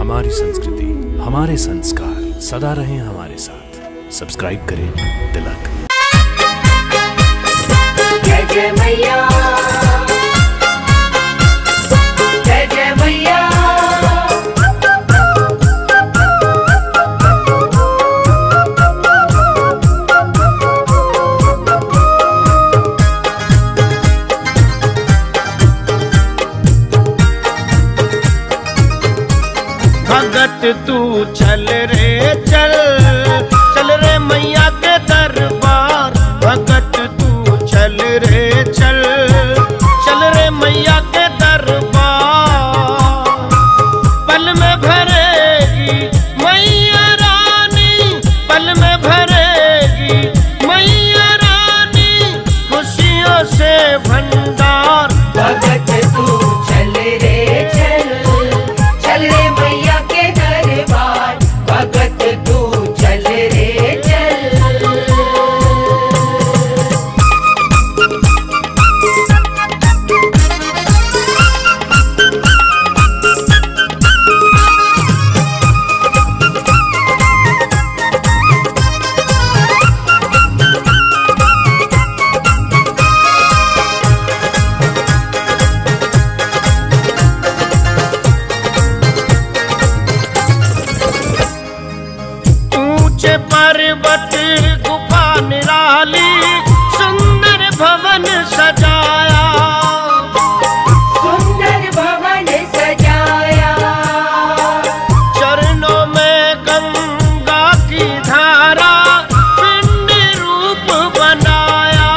हमारी संस्कृति, हमारे संस्कार सदा रहें हमारे साथ। सब्सक्राइब करें तिलक। जय जय मैया, जय जय मैया। भगत तू चल रे चल, चल रे मैया के दरबार। भगत तू चल रे चल, चल रे मैया के दरबार। पल में भरेगी मैया रानी, पल में भरेगी मैया रानी, खुशियों से भंडार। भगत तू चल रे चल, चल रे मैया के दरबार। भगत तू चल रे चल। ऊंचे पर्वत गुफा निराली, सुंदर भवन सजाया। सुंदर भवन सजाया, चरणों में गंगा की धारा, पिंड रूप बनाया।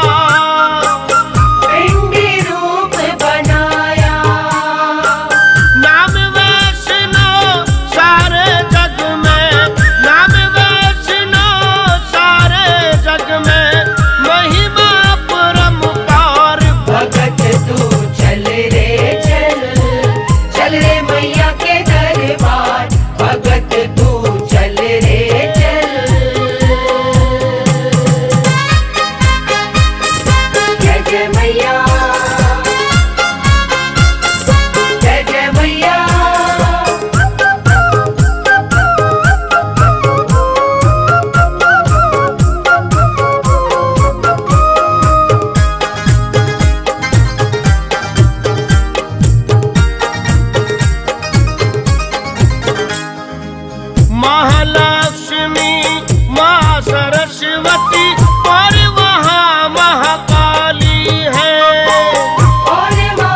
पिंडी रूप बनाया। नाम वैष्णो सारे जग में, नाम वैष्णो सारे जग में, महिमा परम्पार। भगत तू चल रे चल, चल रे मैया के दरबार। भगत तू चल रे चल। जय जय मैया, जय जय मैया। महालक्ष्मी, माँ सरस्वती और वहाँ महाकाली है। और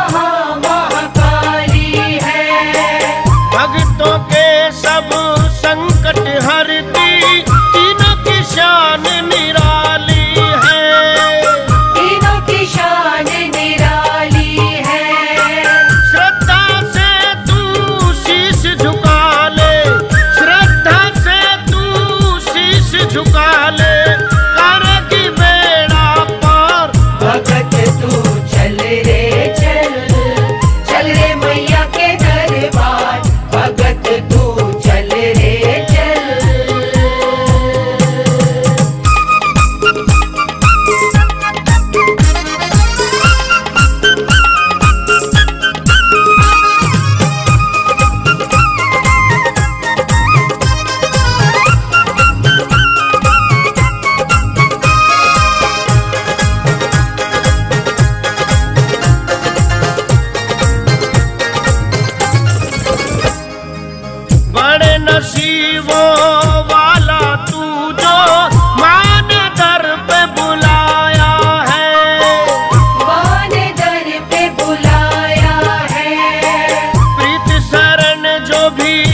महाकाली है। भक्तों के सब संकट हरती, तीनों की शान निराली है। तीनों की शान निराली है। श्रद्धा से तू शीश झुका ले, श्रद्धा से तू शीश झुका ले, करेगी बेड़ा पार। भगत तू चल रे चल, चल रे मैया के दरबार। भगत तू चल रे चल। बड़े नसीबों वाला तू जो मान दर पे बुलाया है। मान दर पे बुलाया है। प्रीत शरण जो भी